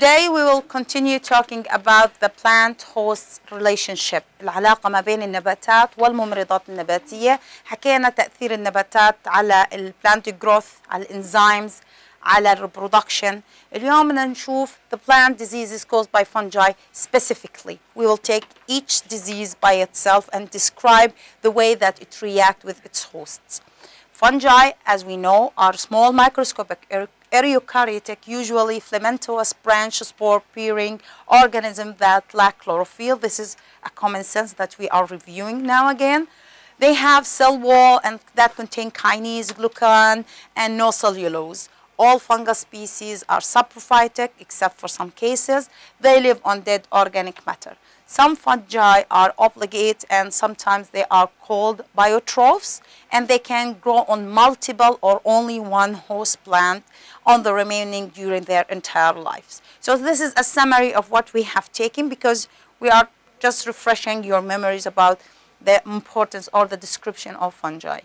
Today we will continue talking about the plant-host relationship. العلاقة ما بين النباتات والممرضات النباتية. حكينا تأثير النباتات على plant growth، على الانزيمز، على reproduction. اليوم بدنا نشوف the plant diseases caused by fungi specifically. We will take each disease by itself and describe the way that it reacts with its hosts. Fungi, as we know, are small microscopic eukaryotic, usually filamentous branch spore-bearing organisms that lack chlorophyll. This is a common sense that we are reviewing now again. They have cell wall and that contain kinase, glucan, and no cellulose. All fungus species are saprophytic except for some cases. They live on dead organic matter. Some fungi are obligate and sometimes they are called biotrophs, and they can grow on multiple or only one host plant on the remaining during their entire lives. So this is a summary of what we have taken because we are just refreshing your memories about the importance or the description of fungi.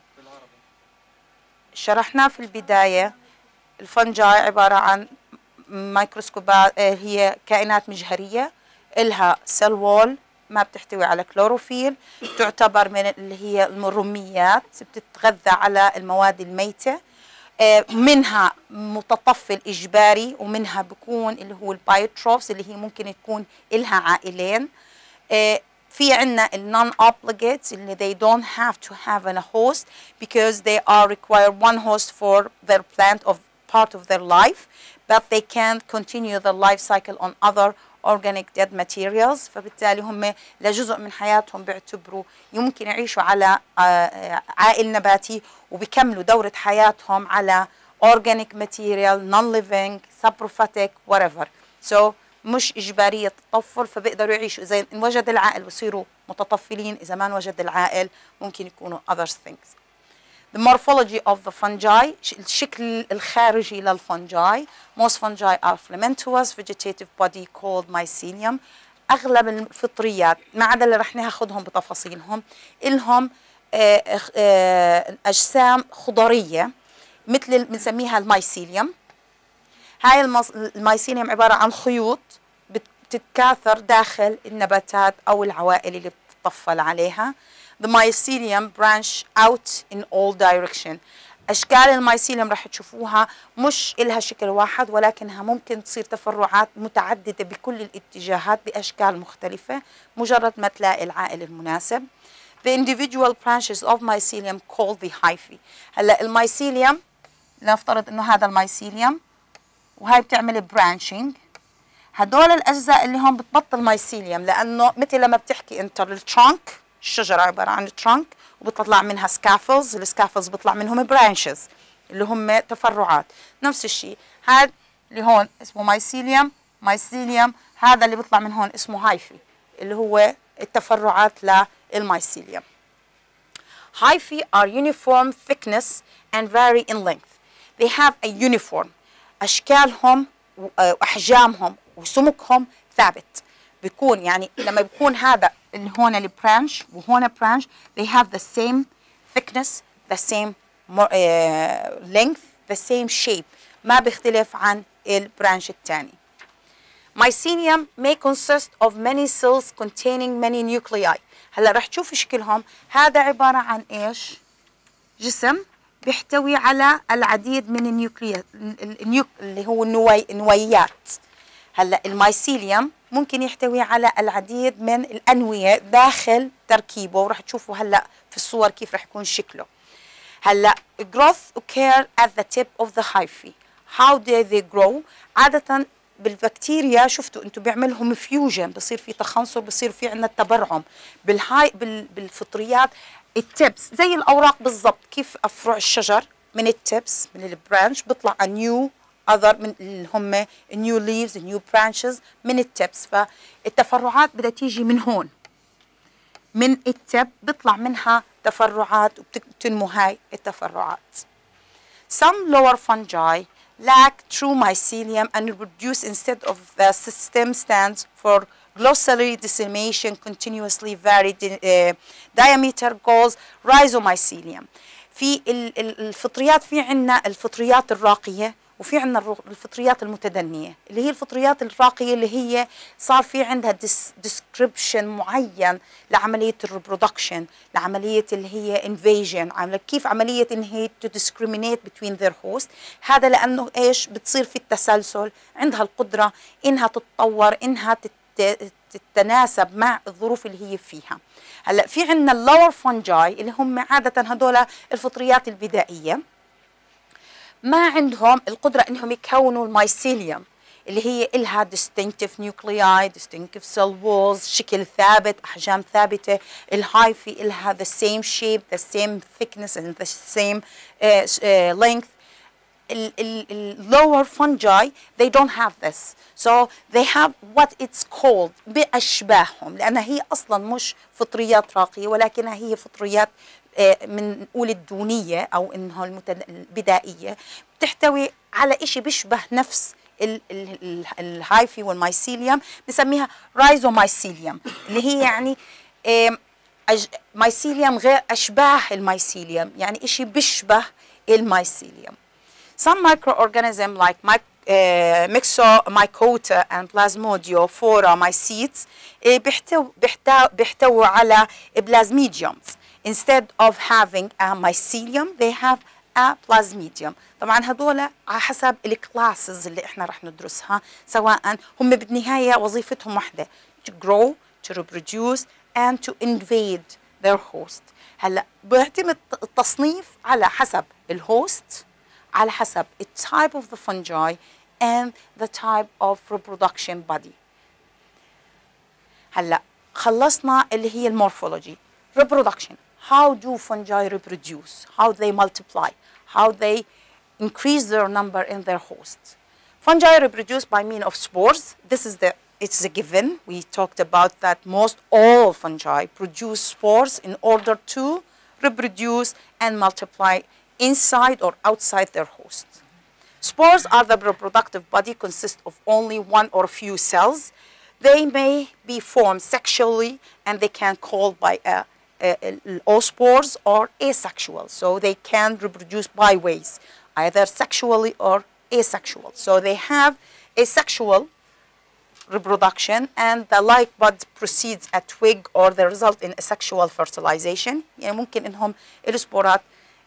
شرحنا في البداية الفنجاي عبارة عن ميكروسكوبات، هي كائنات مجهرية إلها سيل وول ما بتحتوي على كلوروفيل، تعتبر من اللي هي الرميات، بتتغذى على المواد الميتة، منها متطفل إجباري ومنها بيكون اللي هو البايوتروفز اللي هي ممكن تكون إلها عائلين. في عنا non obligates اللي they don't have to have a host because they are require one host for their plant of part of their life, but they can continue the life cycle on other organic dead materials. فبالتالي هم لجزء من حياتهم بيعتبروا يمكن يعيشوا على عائل نباتي وبيكملوا دورة حياتهم على organic material, non-living, saprophytic, whatever. So مش إجبارية التطفل، فبيقدروا يعيشوا. إذا وجد العائل بصيروا متطفلين، إذا ما وجد العائل ممكن يكونوا other things. The morphology of the fungi، الشكل الخارجي للفنجاي. Most fungi are filamentous vegetative body called mycelium. أغلب الفطريات ما عدا اللي رح ناخذهم بتفاصيلهم إلهم أجسام خضرية مثل بنسميها الميسيليوم. هاي الميسيليوم عبارة عن خيوط بتتكاثر داخل النباتات أو العوائل اللي بتطفل عليها. The mycelium branch out in all direction. أشكال الميسيليوم رح تشوفوها مش إلها شكل واحد، ولكنها ممكن تصير تفرعات متعددة بكل الاتجاهات بأشكال مختلفة مجرد ما تلاقي العائل المناسب. The individual branches of mycelium called the hyphae. هلا الميسيليوم لنفترض إنه هذا الميسيليوم وهاي بتعمل branching. هدول الأجزاء اللي هم بتبطل ميسيليوم، لأنه مثل لما بتحكي أنت الترانك، الشجرة عبارة عن ترانك وبتطلع منها سكافلز، السكافلز بيطلع منهم برانشز اللي هم تفرعات. نفس الشيء هذا اللي هون اسمه مايسيليوم، مايسيليوم هذا اللي بيطلع من هون اسمه هايفي اللي هو التفرعات للمايسيليوم. Hyphae are uniform thickness and vary in length. They have a uniform. أشكالهم وأحجامهم وسمكهم ثابت. بيكون يعني لما بيكون هذا اللي هون البرانش وهون برانش they have the same thickness, the same length, the same shape. ما بيختلف عن البرانش الثاني. Mycelium may consist of many cells containing many nuclei. هلا رح تشوف شكلهم. هذا عبارة عن ايش؟ جسم بيحتوي على العديد من اللي هو النويات. هلا الميسيليوم ممكن يحتوي على العديد من الأنوية داخل تركيبه، ورح تشوفوا هلا في الصور كيف رح يكون شكله. هلا growth occur at the tip of the hyphae. How do they grow؟ عادة بالبكتيريا شفتوا انتم بيعملهم فيوجن، بصير في تخنصر، بصير في عندنا تبرعم. بالفطريات التبس زي الأوراق بالضبط، كيف أفرع الشجر من التبس من البرانش بيطلع نيو other من اللي هم new leaves new branches من التبس. فالتفرعات بدها تيجي من هون من التب بيطلع منها تفرعات وبتنمو هاي التفرعات. Some lower fungi lack true mycelium and reproduce instead of the system stands for glossary dissemination continuously varied diameter goals rhizomycelium. في الفطريات في عنا الفطريات الراقية وفي عندنا الفطريات المتدنية اللي هي الفطريات الراقية اللي هي صار في عندها ديسكريبشن معين لعملية الريبرودكشن، لعملية اللي هي انفيجن، كيف عملية ان هي to discriminate between their host. هذا لأنه ايش بتصير في التسلسل، عندها القدرة انها تتطور، انها تتناسب مع الظروف اللي هي فيها. هلا في عندنا اللور فونجاي اللي هم عادة هدول الفطريات البدائية، ما عندهم القدرة انهم يكونوا المايسيليوم اللي هي إلها distinctive nuclei, distinctive cell walls، شكل ثابت، أحجام ثابتة. الهايفي إلها the same shape, the same thickness and the same length. lower fungi they don't have this, so they have what it's called بأشباههم، لأنها هي أصلا مش فطريات راقية ولكنها هي فطريات من نقول الدونية أو إنها البدائية، بتحتوي على إشي بيشبه نفس الهايفي والمايسيليوم، بسميها رايزومايسيليوم اللي هي يعني مايسيليوم غير أشباه المايسيليوم، يعني إشي بيشبه المايسيليوم. Some microorganisms like mycota and plasmodiophoria mycetes بيحتووا على plasmodiums. Instead of having a mycelium they have a plasmodium. طبعا هذول على حسب الكلاسز اللي احنا رح ندرسها، سواء هم بالنهاية وظيفتهم واحدة to grow, to reproduce and to invade their host. هلا بيعتمد التصنيف على حسب الهوست، على حسب the type of the fungi and the type of reproduction body. هلا خلصنا اللي هي المورفولوجي. reproduction. How do fungi reproduce? How they multiply? How they increase their number in their hosts? Fungi reproduce by means of spores. It's a given. We talked about that most all fungi produce spores in order to reproduce and multiply inside or outside their host. Spores are the reproductive body, consist of only one or few cells. They may be formed sexually and they can call by oospores or asexual. So they can reproduce by ways, either sexually or asexual. So they have asexual reproduction and the like bud precedes a twig or they result in asexual fertilization. يعني ممكن إنهم السبورات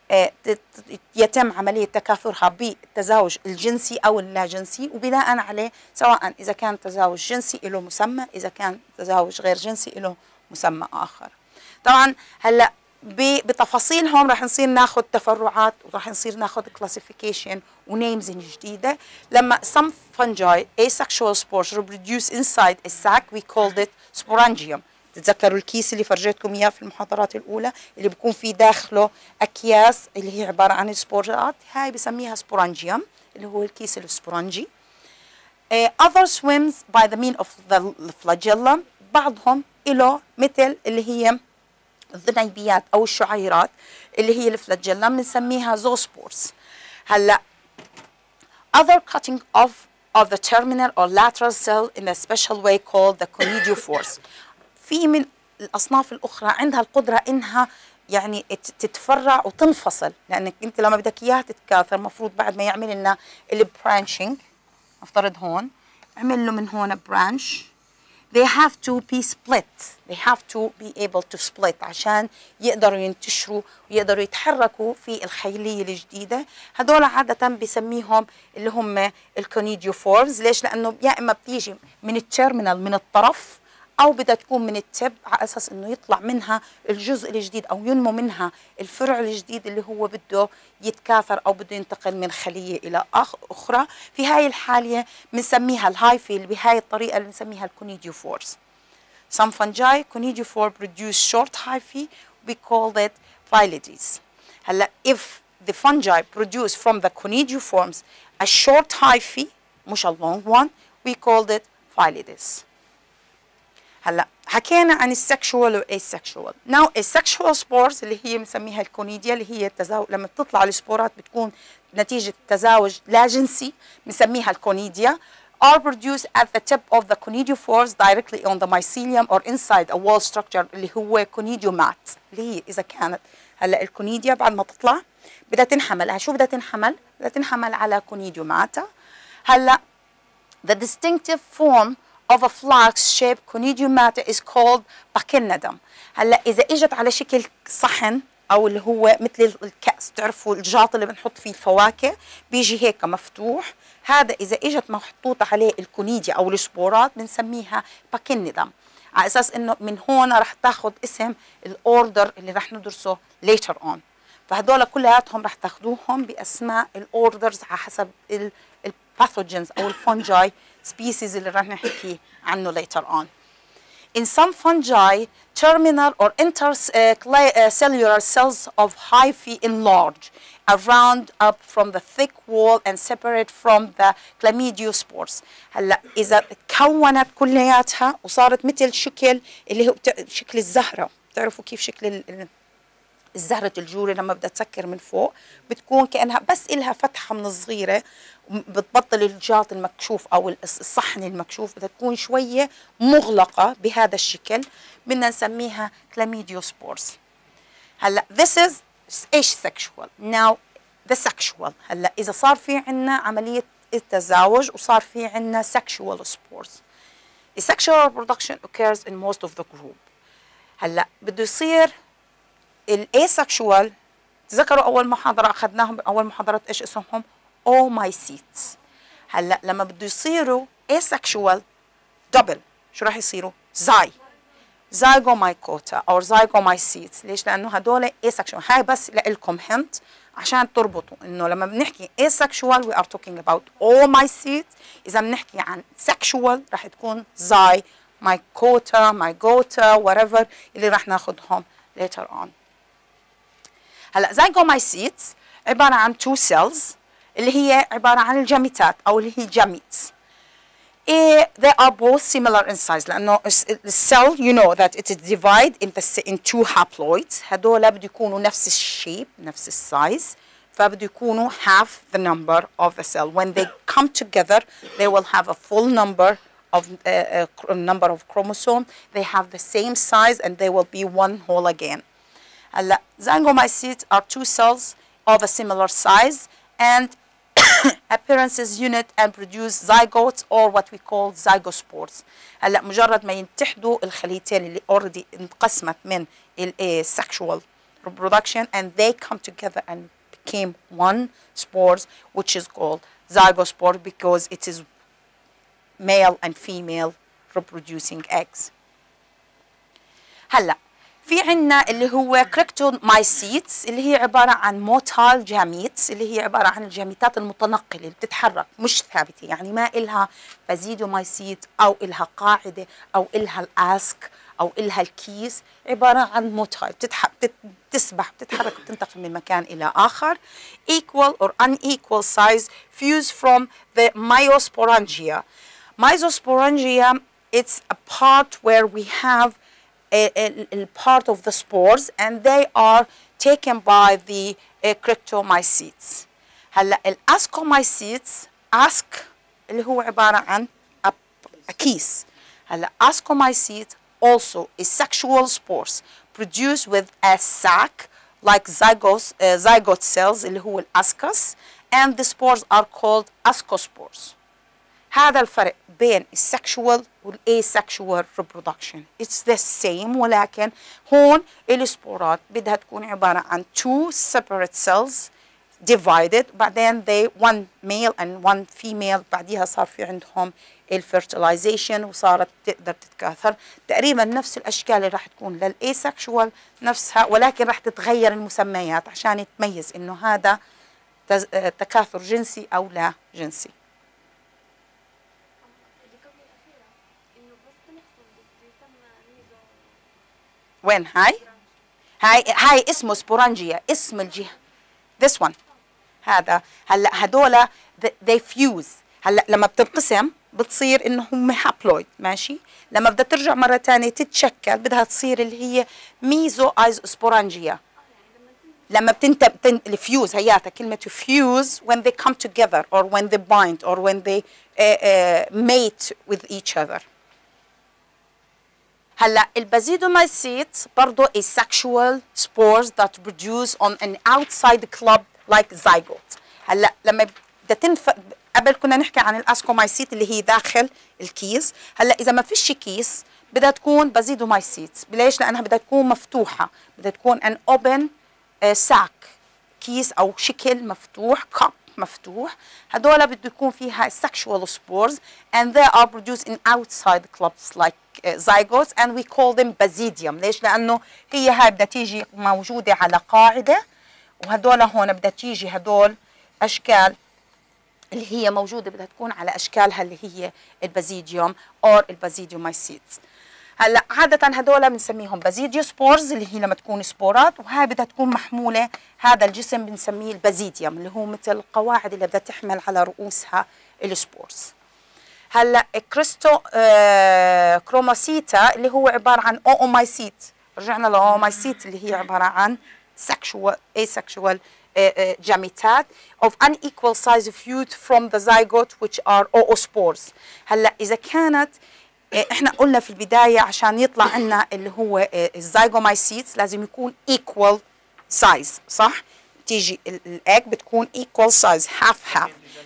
يتم عملية تكاثرها بالتزاوج الجنسي أو اللاجنسي، وبناء عليه سواء إذا كان تزاوج جنسي له مسمى، إذا كان تزاوج غير جنسي له مسمى آخر. طبعا هلا بتفاصيلهم رح نصير ناخذ تفرعات وراح نصير ناخذ classification ونيمز جديدة. لما some fungi asexual spores reproduce inside a sac we called it sporangium. تتذكروا الكيس اللي فرجيتكم اياه في المحاضرات الاولى اللي بيكون في داخله اكياس اللي هي عباره عن السبورات، هاي بسميها سبورانجيوم اللي هو الكيس السبورانجي. other swims by the means of the flagellum. بعضهم له مثل اللي هي الذنيبيات او الشعيرات اللي هي الفلاجيلم بنسميها زوسبورز. هلا other cutting of the terminal or lateral cell in a special way called the conidiophores. في من الأصناف الأخرى عندها القدرة إنها يعني تتفرع وتنفصل، لأنك أنت لما بدك إياها تتكاثر مفروض بعد ما يعمل لنا البرانشينج، نفترض هون عمل له من هون برانش، they have to be split, they have to be able to split عشان يقدروا ينتشروا ويقدروا يتحركوا في الخيلية الجديدة. هدول عادة بسميهم اللي هم الكونيديوفورز. ليش؟ لأنه يا إما بتيجي من التيرمينال من الطرف أو بدها تكون من التب على أساس إنه يطلع منها الجزء الجديد أو ينمو منها الفرع الجديد اللي هو بده يتكاثر أو بده ينتقل من خلية إلى أخرى. في هاي الحالة بنسميها الهايفي اللي بهاي الطريقة اللي بنسميها الكونيديوفورز. Some fungi conidiophore produce short hyphae, we call it phylides. هلا if the fungi produce from the conidioforms a short hyphae مش a long one, we called it phylides. هلا حكينا عن السكشوال والاسكشوال. ناو السكشوال سبورز اللي هي بنسميها الكونيديا اللي هي التزاوج، لما بتطلع السبورات بتكون نتيجة تزاوج لا جنسي بنسميها الكونيديا. are produced at the tip of the conidiophores directly on the mycelium or inside a wall structure اللي هو conidiomat اللي هي إذا كانت هلا الكونيديا بعد ما تطلع بدها تنحمل. شو بدها تنحمل؟ بدها تنحمل على كونيديوماتا. هلا the distinctive form of a flax-shaped conidiomata is called pachyndum. هلا إذا إجت على شكل صحن أو اللي هو مثل الكأس، تعرفوا الجاط اللي بنحط فيه الفواكه بيجي هيك مفتوح، هذا إذا إجت محطوطة عليه الكونيديا أو السبورات بنسميها pachyndum، على أساس إنه من هون رح تاخذ اسم الأوردر اللي رح ندرسه later on. فهدول كلياتهم رح تاخذوهم بأسماء الأوردرز على حسب الباثوجنز أو الفونجاي species اللي رح نحكي عنه later on. In some fungi, terminal or intercellular cells of hyphae enlarge around up from the thick wall and separate from the chlamydiospores. هلا إذا كونت كلياتها وصارت مثل شكل اللي هو شكل الزهرة، بتعرفوا كيف شكل الزهرة الجوري لما بدها تسكر من فوق بتكون كأنها بس إلها فتحة من صغيرة، بتبطل الجاط المكشوف أو الصحن المكشوف، بدها تكون شوية مغلقة بهذا الشكل، بدنا نسميها chlamydiospores. هلا this is asexual. Now the sexual. هلا إذا صار في عنا عملية التزاوج وصار في عنا sexual spores. Asexual reproduction occurs in most of the group. هلا بده يصير الاسكشوال، تذكروا اول محاضره اخذناهم باول محاضرات ايش اسمهم؟ اومايسيتس. هلا لما بده يصيروا اسكشوال دبل شو راح يصيروا؟ زايجومايكوتا او زايجومايسيتس. ليش؟ لانه هدول اسكشوال. هاي بس لكم هنت عشان تربطوا انه لما بنحكي asexual we are talking about oocytes، اذا بنحكي عن sexual راح تكون زايجومايكوتا مايجوتا whatever اللي راح ناخذهم later on. هلا زايجومايسيتس عباره عن two cells اللي هي عباره عن الجاميتات او اللي هي جاميتس. They are both similar in size لانه السيل you know that it is divided in two haploids. هدول بده يكونوا نفس الشيب نفس السايز، فبده يكونوا half the number of the cell. When they come together they will have a full number of chromosome. They have the same size and they will be one whole again. هلا zygomycetes are two cells of a similar size and appearances unit and produce zygotes or what we call zygospores. هلا مجرد ما يتحدوا الخليتين اللي already انقسمت من sexual reproduction and they come together and became one spores which is called zygospore because it is male and female reproducing eggs. هلا في عنا اللي هو كريكتومايسيتس اللي هي عبارة عن موتال جاميتس اللي هي عبارة عن الجاميتات المتنقلة اللي بتتحرك مش ثابتة، يعني ما إلها فازيدومايسيت أو إلها قاعدة أو إلها الأسك أو إلها الكيس، عبارة عن موتال بتسبح بتتحرك بتنتقل من مكان إلى آخر. equal or unequal size fuse from the myosporangia. Myosporangia it's a part where we have a part of the spores and they are taken by the cryptomycetes. هلا الاسكومايسيتس اسك اللي هو عبارة عن كيس. هلا ascomycete also is sexual spores produced with a sac like zygote cells اللي هو الاسكس and the spores are called ascospores. هذا الفرق بين السكشوال والاسكشوال reproduction. It's the same ولكن هون السبورات بدها تكون عبارة عن two separate cells divided بعدين they one male and one female بعديها صار في عندهم الفيرتلايزيشن وصارت تقدر تتكاثر. تقريبا نفس الأشكال اللي راح تكون للاسكشوال نفسها ولكن راح تتغير المسميات عشان تميز إنه هذا تكاثر جنسي أو لا جنسي. وين هاي اسمه سبورانجيا اسم الجهة this one. هذا هلا هدول they fuse. هلا لما بتنقسم بتصير انه هم هابلويد ماشي، لما بدها ترجع مره ثانيه تتشكل بدها تصير اللي هي ميزو ايز سبورانجيا. لما الفيوز هياتها كلمه fuse when they come together or when they bind or when they mate with each other. هلا البازيدومايسيت برضه asexual spores that produce on an outside club like zygote. هلا لما بدها قبل كنا نحكي عن الاسكومايسيت اللي هي داخل الكيس، هلا اذا ما فيش كيس بدها تكون بازيدومايسيت. ليش؟ لانها بدها تكون مفتوحه، بدها تكون an open sac، كيس او شكل مفتوح، cup مفتوح. هدول بده يكون فيها sexual spores and they are produced in outside clubs like zygotes and we call them basidium. ليش؟ لانه هي هاي بدها تيجي موجوده على قاعده، وهدول هون بدها تيجي هدول اشكال اللي هي موجوده بدها تكون على اشكالها اللي هي البازيديوم او البازيديومايسيتس. هلا عاده هدول بنسميهم بازيديو سبورز اللي هي لما تكون سبورات، وهاي بدها تكون محموله، هذا الجسم بنسميه البازيديوم اللي هو مثل القواعد اللي بدها تحمل على رؤوسها السبورز. هلا كريستو كروماسيتا اللي هو عباره عن اومايسيت، رجعنا لاومايسيت اللي هي عباره عن sexual asexual جاميتات of unequal size fused from the zygote which are oospores. هلا اذا كانت احنا قلنا في البدايه عشان يطلع عنا اللي هو الزايجومايسيتس لازم يكون equal size، صح؟ تيجي الايج بتكون equal size half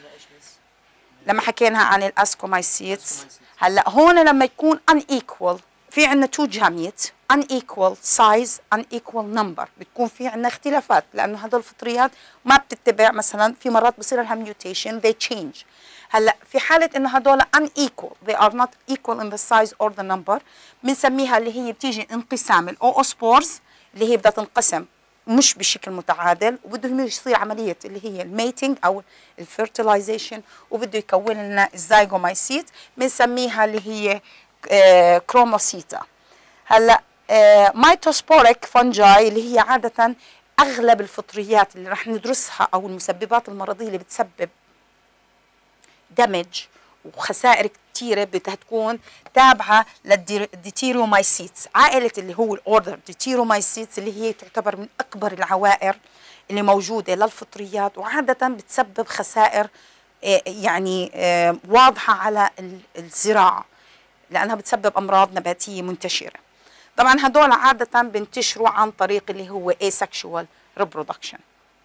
لما حكينا عن الاسكومايسيتس. هلا هون لما يكون unequal في عندنا تو جاميت unequal size unequal number، بتكون في عندنا اختلافات لانه هدول الفطريات ما بتتبع، مثلا في مرات بصير لها mutation they change. هلا في حاله انه هدول unequal they are not equal in the size or the number بنسميها اللي هي بتيجي انقسام الاوسبورز اللي هي بدها تنقسم مش بشكل متعادل، وبده يصير عمليه اللي هي الميتنج او الفيرتلايزيشن، وبده يكون لنا الزايجومايسيت بنسميها اللي هي كروموسيتا. هلا مايتوسبوريك فونجاي اللي هي عاده اغلب الفطريات اللي رح ندرسها او المسببات المرضيه اللي بتسبب دمج وخسائر كثيره بدها تكون تابعه للديتيرومايسيتس، عائله اللي هو الاوردر ديتيرومايسيتس اللي هي تعتبر من اكبر العوائر اللي موجوده للفطريات، وعاده بتسبب خسائر يعني واضحه على الزراعه لانها بتسبب امراض نباتيه منتشره. طبعا هدول عاده بنتشروا عن طريق اللي هو asexual reproduction.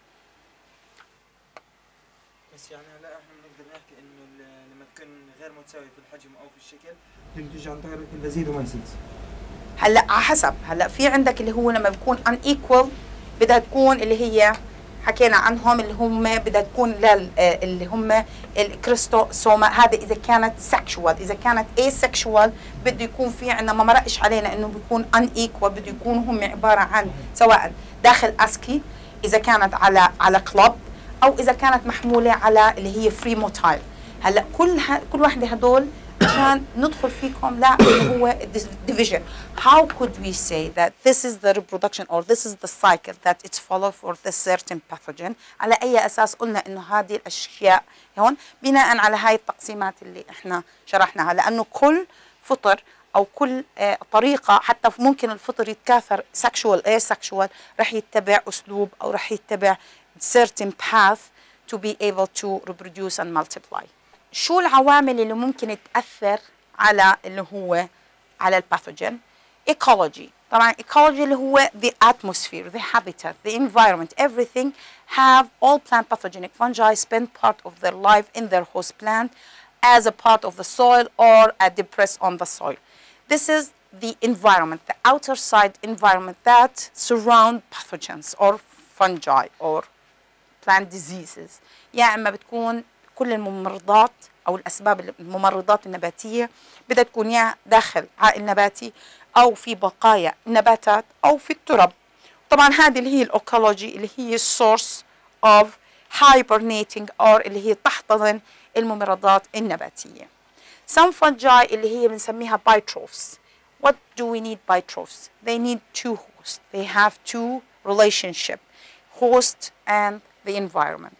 بس يعني هلا احنا بنقدر نحكي انه لما تكون غير متساوي في الحجم او في الشكل بتيجي عن طريق البازيدومايسيتس. هلا على حسب، هلا في عندك اللي هو لما بيكون unequal بدها تكون اللي هي حكينا عنهم اللي هم بدها تكون اللي هم الكريستوسوما، هذا اذا كانت سكشوال. اذا كانت asexual بده يكون في عندنا ما مرقش علينا انه بيكون unequal، بده يكونوا هم عباره عن سواء داخل اسكي اذا كانت على كلوب او اذا كانت محموله على اللي هي فري موتايل. هلا كل واحده هدول عشان ندخل فيكم لا اللي هو division. How could we say that this is the reproduction or this is the cycle that it's follow for this certain pathogen؟ على أي أساس قلنا إنه هذه الأشياء هون بناء على هاي التقسيمات اللي إحنا شرحناها، لأنه كل فطر أو كل طريقة حتى ممكن الفطر يتكاثر sexual asexual رح يتبع أسلوب أو رح يتبع certain path to be able to reproduce and multiply. شو العوامل اللي ممكن تأثر على اللي هو على الباثوجين؟ ecology. طبعا ecology اللي هو the atmosphere, the habitat, the environment, everything have all plant pathogenic fungi spend part of their life in their host plant as a part of the soil or a depressed on the soil. This is the environment, the outer side environment that surround pathogens or fungi or plant diseases. يا اما بتكون كل الممرضات او الاسباب الممرضات النباتيه بدها تكون يا داخل عائل نباتي او في بقايا نباتات او في التراب. طبعا هذه اللي هي الايكولوجي اللي هي السورس اوف hibernating or اللي هي تحتضن الممرضات النباتيه. Some fungi اللي هي بنسميها bitrophs. What do we need bitrophs? They need two hosts. They have two relationship, host and the environment.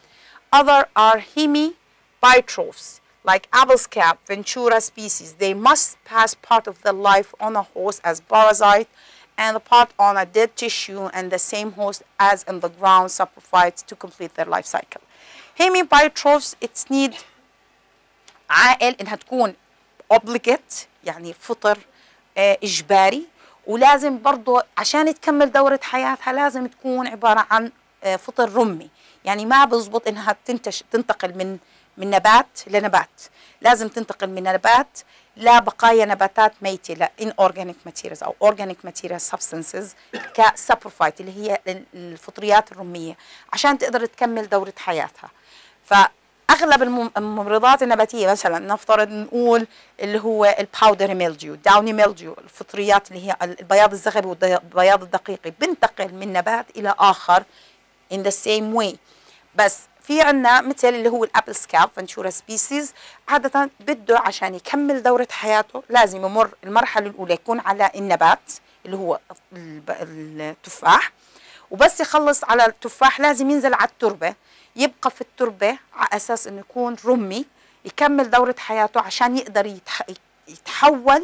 Other are hemibitrophs, like Abelscap, Ventura species. They must pass part of their life on a host as parasite and a part on a dead tissue and the same host as in the ground saprophytes to complete their life cycle. Hemibitrophs, it's need عائل انها تكون obligate يعني فطر إجباري، ولازم برضه عشان تكمل دورة حياتها لازم تكون عبارة عن فطر رمي. يعني ما بزبط إنها تنتقل من نبات لنبات، لازم تنتقل من نبات لبقايا نباتات ميتة، ل inorganic materials أو organic material substances كسابروفايت اللي هي الفطريات الرمية عشان تقدر تكمل دورة حياتها. فأغلب الممرضات النباتية مثلا نفترض نقول اللي هو الباودر ميلديو، داوني ميلديو، الفطريات اللي هي البياض الزغبي والبياض الدقيقي، بنتقل من نبات إلى آخر in the same way. بس في عنا مثل اللي هو الابل سكاب فنتورا سبيسيز، عادة بده عشان يكمل دورة حياته لازم يمر المرحلة الأولى يكون على النبات اللي هو التفاح، وبس يخلص على التفاح لازم ينزل على التربة، يبقى في التربة على أساس إنه يكون رمي يكمل دورة حياته عشان يقدر يتحول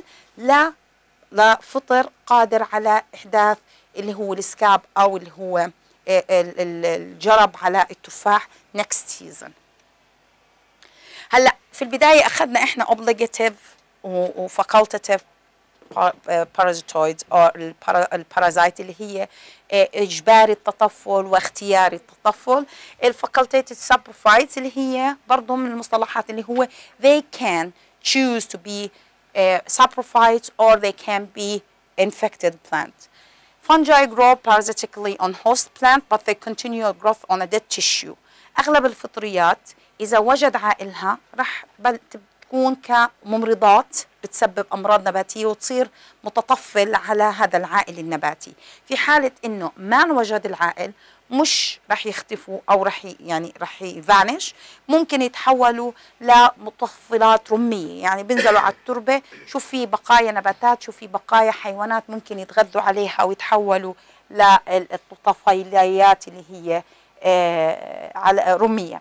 لفطر قادر على إحداث اللي هو السكاب أو اللي هو الجرب على التفاح next season. هلا في البداية أخذنا إحنا obligative و facultative parasitoids أو البارازايت اللي هي إجباري التطفل واختياري التطفل. الفاكولتيتيف سابروفايتس اللي هي برضه من المصطلحات اللي هو they can choose to be saprophytes or they can be infected plant. Fungi grow parasitically on host plant but they continue growth on a dead tissue. أغلب الفطريات إذا وجد عائلها رح تكون كممرضات بتسبب أمراض نباتية وتصير متطفل على هذا العائل النباتي. في حالة إنه ما وجد العائل مش رح يختفوا أو رح يفانش، ممكن يتحولوا لمطفلات رمية، يعني بينزلوا على التربة شو في بقايا نباتات شو في بقايا حيوانات ممكن يتغذوا عليها ويتحولوا للطفيليات اللي هي على رمية.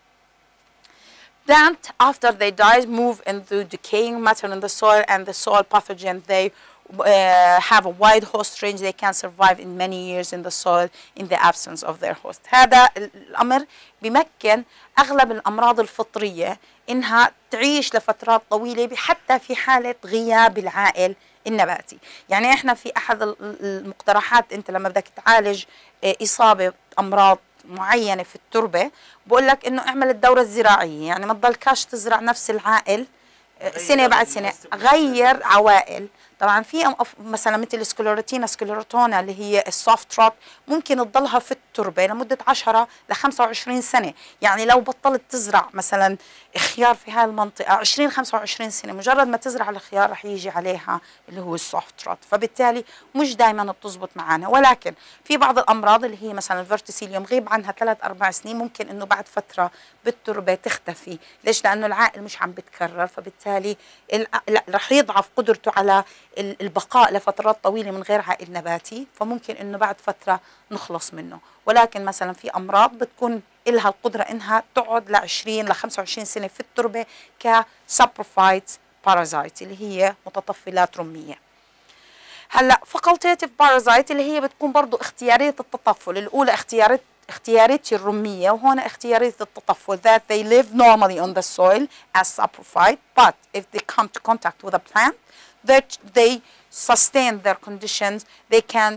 Plant after they die move into decaying matter in the soil and the soil pathogens they have a wide host range, they can survive in many years in the soil in the absence of their host. هذا الأمر بيمكن أغلب الأمراض الفطرية إنها تعيش لفترات طويلة حتى في حالة غياب العائل النباتي. يعني إحنا في أحد المقترحات أنت لما بدك تعالج إصابة أمراض معينة في التربة بقول لك إنه اعمل الدورة الزراعية، يعني ما تضلكاش تزرع نفس العائل سنة بعد سنة، غير عوائل. طبعا في مثلا مثل سكليروتينا سكليروتونا اللي هي السوفت روت ممكن تضلها في التربه لمده 10 ل 25 سنه، يعني لو بطلت تزرع مثلا خيار في هاي المنطقه 20 25 سنه مجرد ما تزرع الخيار رح يجي عليها اللي هو السوفت روت، فبالتالي مش دائما بتزبط معنا. ولكن في بعض الامراض اللي هي مثلا الفيرتيسيليوم غيب عنها 3-4 سنين ممكن انه بعد فتره بالتربه تختفي. ليش؟ لانه العائل مش عم بتكرر، فبالتالي رح يضعف قدرته على البقاء لفترات طويلة من غير عائل نباتي، فممكن انه بعد فترة نخلص منه. ولكن مثلا في امراض بتكون لها القدرة انها تقعد ل20 ل 25 سنة في التربة كسابروفايت بارازايت اللي هي متطفلات رمية. هلا فاكولتيتيف بارازايت اللي هي بتكون برضو اختيارية التطفل، الاولى اختيارية الرمية وهون اختيارية التطفل that they live normally on the soil as saprophyte but if they come to contact with a plant that they sustain their conditions they can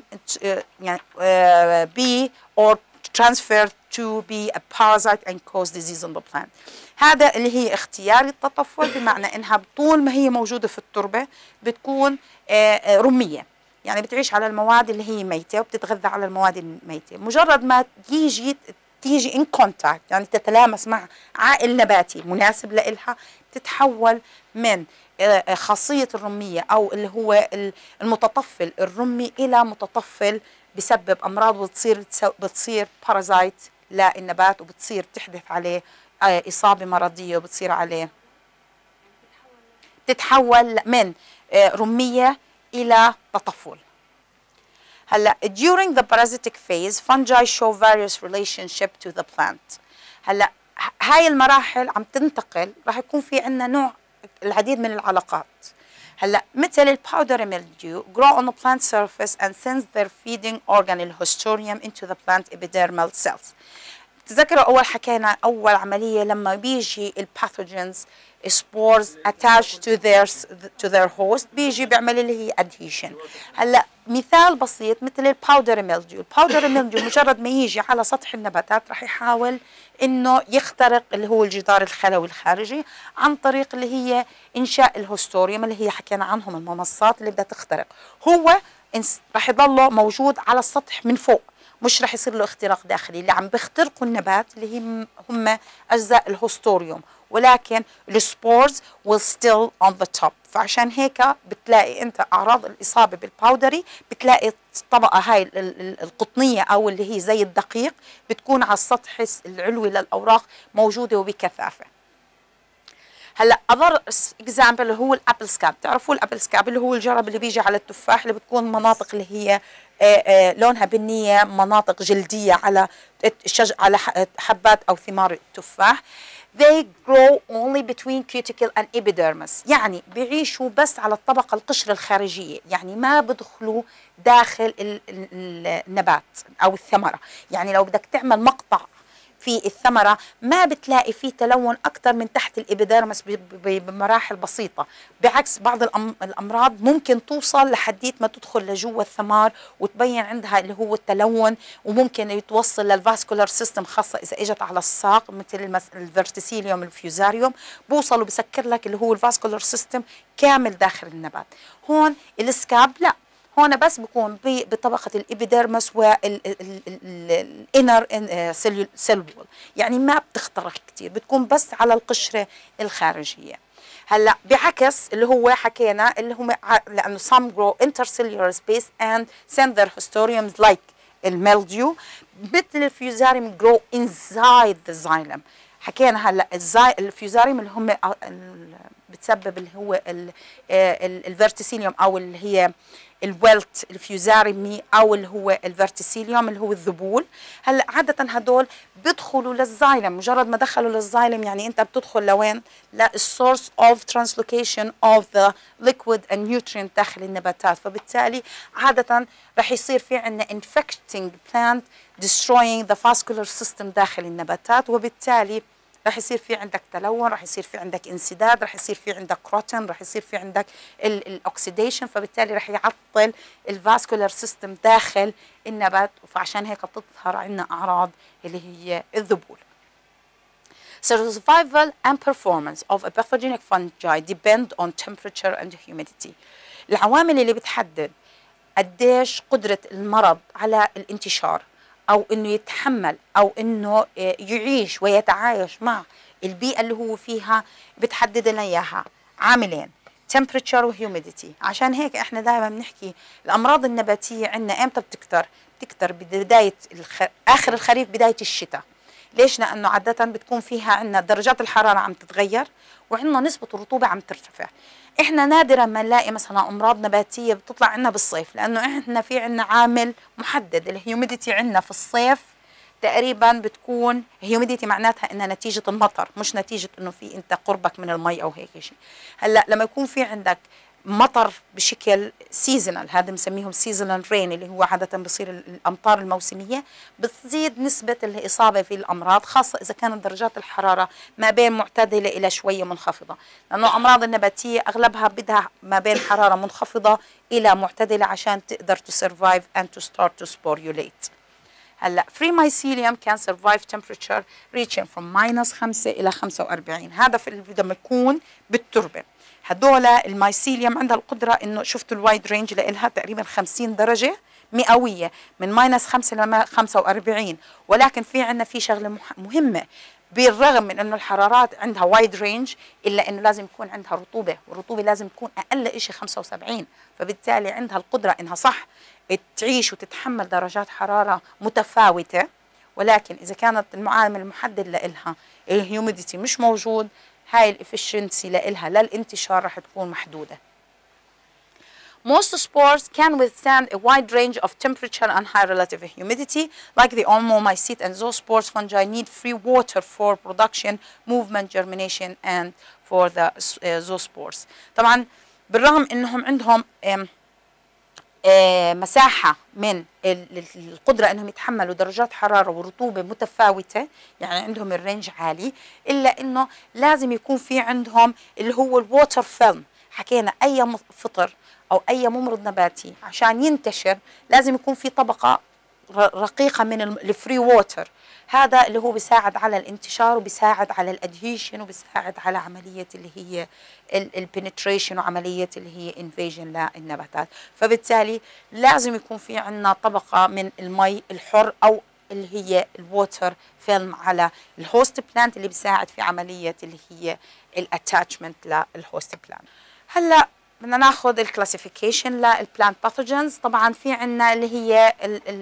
be or transfer to be a parasite and cause disease on the plant. هذا اللي هي اختيار التطفل، بمعنى انها طول ما هي موجودة في التربة بتكون رمية، يعني بتعيش على المواد اللي هي ميتة وبتتغذى على المواد الميتة. مجرد ما تيجي in contact يعني تتلامس مع عائل نباتي مناسب لإلها تتحول من خاصية الرمية أو اللي هو المتطفل الرمي إلى متطفل بسبب أمراض بتصير بارازايت للنبات وبتصير تحدث عليه إصابة مرضية وبتصير عليه تتحول من رمية إلى تطفل. هلا during the parasitic phase fungi show various relationship to the plant. هلا هاي المراحل عم تنتقل راح يكون في عندنا نوع العديد من العلاقات. هلا مثل الباودر ميلديو grow on the plant surface and sends their feeding organ الهستوريوم into the plant epidermal cells. تذكروا أول حكينا أول عملية لما بيجي الباثوجينز spores attached to their host بيجي بيعمل اللي هي adhesion. هلا مثال بسيط مثل الباودر ميلديو. الباودر ميلديو مجرد ما يجي على سطح النباتات راح يحاول انه يخترق اللي هو الجدار الخلوي الخارجي عن طريق اللي هي انشاء الهستوريوم اللي هي حكينا عنهم الممصات اللي بدها تخترق. هو راح يضله موجود على السطح من فوق، مش رح يصير له اختراق داخلي. اللي عم بيخترقوا النبات اللي هم اجزاء الهستوريوم، ولكن السبورز will still on the top. فعشان هيك بتلاقي انت اعراض الاصابه بالباودري، بتلاقي الطبقه هاي القطنيه او اللي هي زي الدقيق بتكون على السطح العلوي للاوراق موجوده وبكثافه. هلا اضر اكزامبل اللي هو الابل سكاب. تعرفوا الابل سكاب اللي هو الجرب اللي بيجي على التفاح، اللي بتكون مناطق اللي هي لونها بنيه، مناطق جلديه على على حبات او ثمار التفاح. They grow only between cuticle and epidermis. يعني بيعيشوا بس على الطبقة القشرة الخارجية، يعني ما بدخلوا داخل النبات أو الثمرة. يعني لو بدك تعمل مقطع في الثمرة ما بتلاقي فيه تلون أكثر من تحت الإبيديرمس بمراحل بسيطة، بعكس بعض الأمراض ممكن توصل لحديت ما تدخل لجوا الثمار وتبين عندها اللي هو التلون، وممكن يتوصل للفاسكولار سيستم، خاصة إذا إجت على الساق مثل الفيرتيسيليوم الفيوزاريوم، بوصل وبسكر لك اللي هو الفاسكولار سيستم كامل داخل النبات. هون السكاب لا، هون بس بكون بطبقة الإبيديرمس والإنر سيل وول، يعني ما بتخترق كتير، بتكون بس على القشرة الخارجية. هلا بعكس اللي هو حكينا اللي هم لأنه some grow intercellular space and send their histuriums like الميلديو، مثل الفيوزاريوم grow inside the xylem. حكينا هلا الفيوزاريوم اللي هم بتسبب اللي هو الفيرتيسيليوم او اللي هي الويلت الفيوزاريمي او اللي هو الفيرتيسيليوم اللي هو الذبول. هلا عاده هدول بيدخلوا للزايلم، مجرد ما دخلوا للزايلم يعني انت بتدخل لوين؟ للسورس اوف ترانسلوكيشن اوف ذا ليكويد اند نيوترينت داخل النباتات، فبالتالي عاده رح يصير في عندنا infecting plant destroying the vascular system داخل النباتات، وبالتالي رح يصير في عندك تلون، رح يصير في عندك انسداد، رح يصير في عندك كروتين، رح يصير في عندك الاكسيديشن، فبالتالي رح يعطل الفاسكولار سيستم داخل النبات، فعشان هيك بتظهر عندنا اعراض اللي هي الذبول. So the survival and performance of a pathogenic fungi depend on temperature and humidity. العوامل اللي بتحدد قديش قدرة المرض على الانتشار أو إنه يتحمل أو إنه يعيش ويتعايش مع البيئة اللي هو فيها بتحدد لنا إياها عاملين temperature و humidity. عشان هيك إحنا دائما بنحكي الأمراض النباتية عندنا إمتى بتكتر؟ بتكتر بداية آخر الخريف بداية الشتاء. ليش؟ لأنه عادة بتكون فيها عندنا درجات الحرارة عم تتغير وعندنا نسبة الرطوبة عم ترتفع. احنا نادرا ما نلاقي مثلا امراض نباتيه بتطلع عندنا بالصيف، لانه احنا في عندنا عامل محدد. الهيوميديتي عندنا في الصيف تقريبا بتكون هيوميديتي معناتها انها نتيجه المطر، مش نتيجه انه في انت قربك من المي او هيك شيء. هلا لما يكون في عندك مطر بشكل سيزونال، هذا بنسميهم سيزونال رين اللي هو عاده بصير الامطار الموسميه، بتزيد نسبه الاصابه في الامراض، خاصه اذا كانت درجات الحراره ما بين معتدله الى شويه منخفضه، لانه الامراض النباتيه اغلبها بدها ما بين حراره منخفضه الى معتدله عشان تقدر to survive and to start to sporulate. هلا free mycelium can survive temperature reaching from -5 إلى 45. هذا في لما يكون بالتربه. هدول المايسيليوم عندها القدره انه شفتوا الوايد رينج لها تقريبا 50 درجه مئويه من -5 ل 45، ولكن في عندنا في شغله مهمه، بالرغم من انه الحرارات عندها وايد رينج الا انه لازم يكون عندها رطوبه، والرطوبه لازم تكون اقل شيء 75، فبالتالي عندها القدره انها صح تعيش وتتحمل درجات حراره متفاوته، ولكن اذا كانت المعامل المحدد لها الهيوميديتي مش موجود، هاي الافشنسي لها للانتشار رح تكون محدوده. Most spores can withstand a wide range of temperature and high relative humidity, like the oomycete and zoospores. Fungi need free water for production, movement, germination, and for the zoospores. طبعا بالرغم انهم عندهم مساحة من القدرة أنهم يتحملوا درجات حرارة ورطوبة متفاوتة، يعني عندهم الرينج عالي، إلا أنه لازم يكون في عندهم اللي هو الووتر فيلم. حكينا أي فطر أو أي ممرض نباتي عشان ينتشر لازم يكون في طبقة رقيقة من الفري ووتر، هذا اللي هو بيساعد على الانتشار وبيساعد على الادهيشن وبيساعد على عملية اللي هي البنتريشن وعملية اللي هي انفيجن للنباتات. فبالتالي لازم يكون في عندنا طبقة من المي الحر أو اللي هي الووتر فيلم على الهوست بلانت اللي بيساعد في عملية اللي هي الاتاتشمنت للهوست بلانت. هلا بدنا ناخذ الكلاسيفيكيشن للبلانت باثوجنز. طبعا في عندنا اللي هي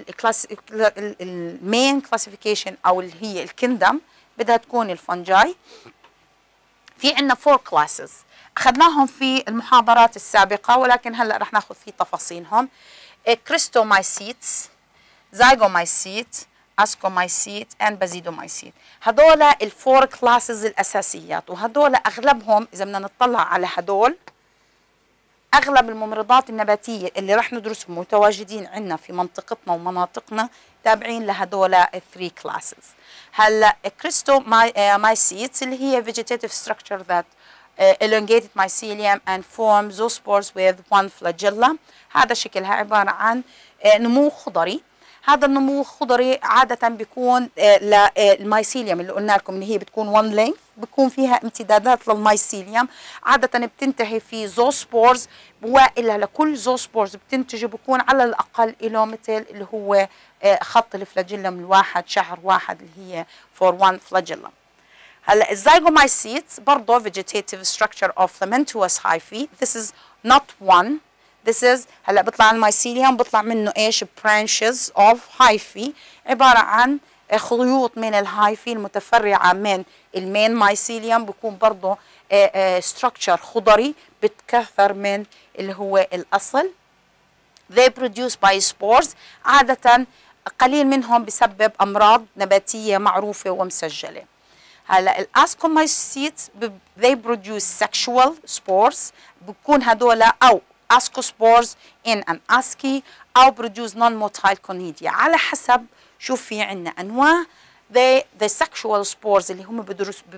المين كلاسيفيكيشن او اللي هي الكندم، بدها تكون الفنجاي. في عندنا 4 كلاسز اخذناهم في المحاضرات السابقه، ولكن هلا رح ناخذ في تفاصيلهم. كريستومايسيتس، زايغومايسيت، اسكومايسيت اند بازيدومايسيت. هدول الفور كلاسز الاساسيات، وهدول اغلبهم اذا بدنا نطلع على هدول اغلب الممرضات النباتيه اللي رح ندرسهم متواجدين عندنا في منطقتنا ومناطقنا تابعين لهدول 3 كلاسز. هلا كريستومايسيتس اللي هي vegetative structure that elongated mycelium and form zoospores with one flagella. هذا شكلها عباره عن نمو خضري. هذا النمو الخضري عادة بيكون للمايسيليوم اللي قلنا لكم ان هي بتكون 1 لينث، بيكون فيها امتدادات للمايسيليوم، عادة بتنتهي في زوسبورز، والا لكل زوسبورز بتنتج بيكون على الاقل له مثل اللي هو خط الفلاجيلم الواحد، شعر واحد اللي هي for one flagellum. هلا الزايغومايسيتس برضه vegetative structure of filamentous hyphae. This is not one. This is هلا بيطلع المايسيليوم بيطلع منه ايش؟ branches of hyphae، عباره عن خيوط من الهايفي المتفرعه من المين مايسيليوم، بيكون برضه structure خضري بتكثر من اللي هو الاصل. They produce by spores. عاده قليل منهم بسبب امراض نباتيه معروفه ومسجله. هلا الاسكومايسيتس they produce sexual spores، بكون هدول او ascospores in an asci أو produce non-motile conidia على حسب شو في عنا أنواع. the sexual spores اللي هم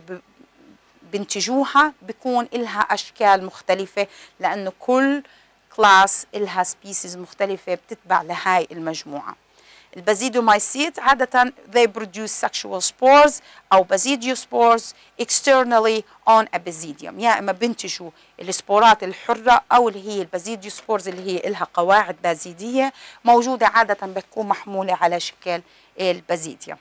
بنتجوها بيكون إلها أشكال مختلفة، لأنه كل كلاس إلها species مختلفة بتتبع لهاي المجموعة. البازيدومايسيت عادة they produce sexual spores أو basidiospores externally on a basidium، يا إما بنتجوا السبورات الحرة أو اللي هي البازيديوسبورز اللي هي إلها قواعد بازيدية موجودة، عادة بتكون محمولة على شكل البازيديوم.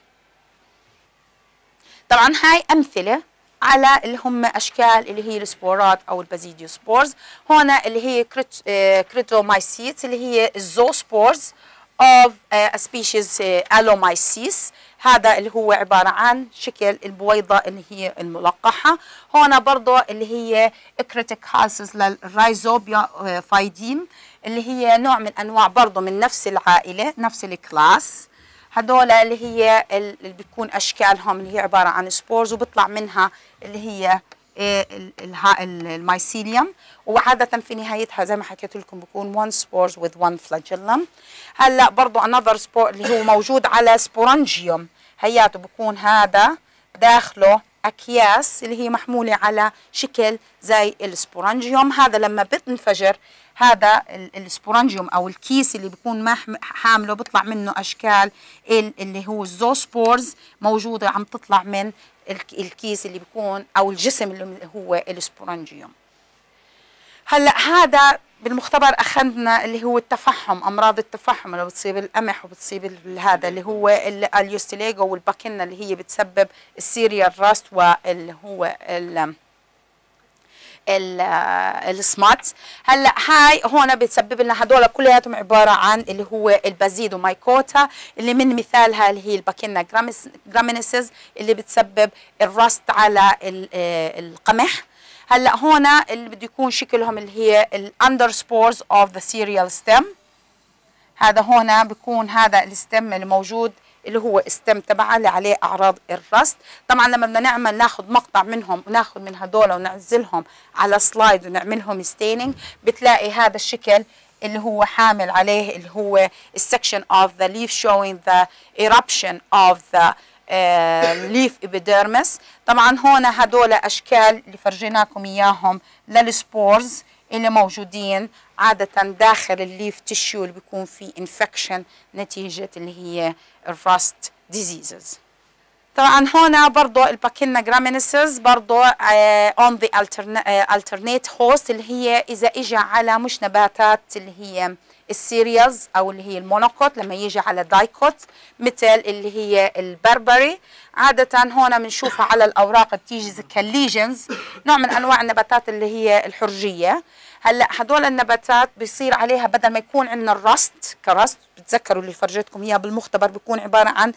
طبعا هاي أمثلة على اللي هم أشكال اللي هي السبورات أو البازيديوسبورز. هنا اللي هي كريتومايسيتس اللي هي الزوسبورز of a species Allomyces. هذا اللي هو عبارة عن شكل البويضة اللي هي الملقحة. هنا برضو اللي هي اكريتيكالسز للرايزوبيا فايديم اللي هي نوع من أنواع برضو من نفس العائلة نفس الكلاس. هدول اللي هي اللي بتكون أشكالهم اللي هي عبارة عن سبورز وبيطلع منها اللي هي المايسيليوم، وعادة في نهايتها زي ما حكيت لكم بيكون one spores with one flagellum. هلا برضو another spore اللي هو موجود على سبورانجيوم، هياته بيكون هذا داخله أكياس اللي هي محمولة على شكل زي السبورانجيوم. هذا لما بتنفجر هذا السبورانجيوم أو الكيس اللي بيكون حامله بيطلع منه أشكال اللي هو الزوسبورز موجودة عم تطلع من الكيس اللي بيكون أو الجسم اللي هو السبورانجيوم. هلا هذا بالمختبر أخذنا اللي هو التفحم، أمراض التفحم اللي بتصيب القمح وبتصيب هذا اللي هو اليوستيليجو والباكينا اللي هي بتسبب السيريال راست واللي هو السمات. هلا هاي هون بتسبب لنا هدول كلياتهم عباره عن اللي هو البازيدو مايكوتا اللي من مثالها اللي هي الباكينا جرامينيسز اللي بتسبب الراست على القمح. هلا هون اللي بده يكون شكلهم اللي هي الاندر سبورز اوف ذا سيريال ستيم. هذا هون بيكون هذا الستيم اللي موجود اللي هو الستم تبعها اللي عليه اعراض الرست. طبعا لما بدنا ناخذ مقطع منهم وناخذ من هدول ونعزلهم على سلايد ونعملهم ستيننج بتلاقي هذا الشكل اللي هو حامل عليه اللي هو section of the leaf showing the eruption of the leaf epidermis. طبعا هون هدول اشكال اللي فرجيناكم اياهم للسبورز اللي موجودين عادة داخل الليف تيشيو اللي بيكون فيه انفكشن نتيجة اللي هي الراست ديزيزز. طبعا هنا برضو الباكينا جرامينيسز برضو on the alternate host اللي هي إذا إجا على مش نباتات اللي هي السيريالز أو اللي هي المونوكوت، لما يجي على دايكوت مثل اللي هي البربري عادة هنا بنشوفها على الأوراق بتيجي كالليجنز، نوع من أنواع النباتات اللي هي الحرجية. هلا هدول النباتات بيصير عليها بدل ما يكون عندنا الرست كرست، بتذكروا اللي فرجيتكم اياه بالمختبر، بيكون عباره عن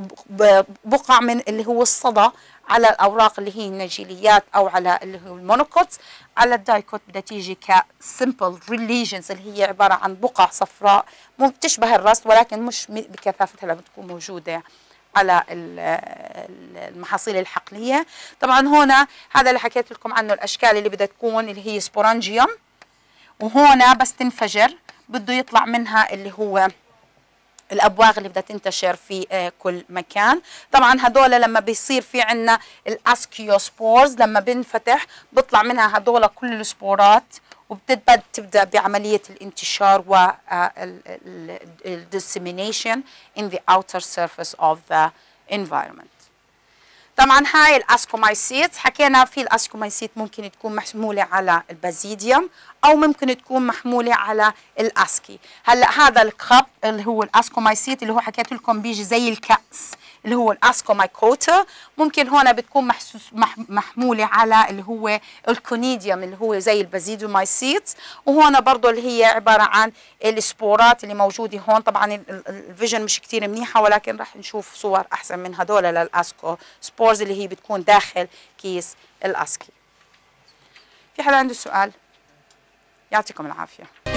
بقع من اللي هو الصدى على الاوراق اللي هي النجيليات او على اللي هو المونوكوتس. على الدايكوت بدها تيجي كسمبل ريليجنز اللي هي عباره عن بقع صفراء مو بتشبه الرست ولكن مش بكثافتها لما بتكون موجوده على المحاصيل الحقليه. طبعا هنا هذا اللي حكيت لكم عنه الاشكال اللي بدها تكون اللي هي سبورانجيوم، وهنا بس تنفجر بده يطلع منها اللي هو الابواغ اللي بدها تنتشر في كل مكان. طبعا هدول لما بيصير في عندنا الاسكيوسبورز لما بنفتح بيطلع منها هدول كل السبورات وبتبدا بعمليه الانتشار و dissemination in the outer surface of the environment. طبعا هاي الاسكومايسيت حكينا في الاسكومايسيت ممكن تكون محموله على البازيديوم او ممكن تكون محموله على الاسكي. هلا هذا الكب اللي هو الاسكومايسيت اللي هو حكيت لكم بيجي زي الكأس اللي هو الاسكومايكوتا، ممكن هون بتكون محموله على اللي هو الكونيديوم اللي هو زي البازيدومايسيت، وهون برضه اللي هي عباره عن السبورات اللي موجوده هون. طبعا الفيجن مش كثير منيحه ولكن راح نشوف صور احسن من هدول للاسكو سبورز اللي هي بتكون داخل كيس الاسكي. في حدا عنده سؤال؟ يعطيكم العافيه.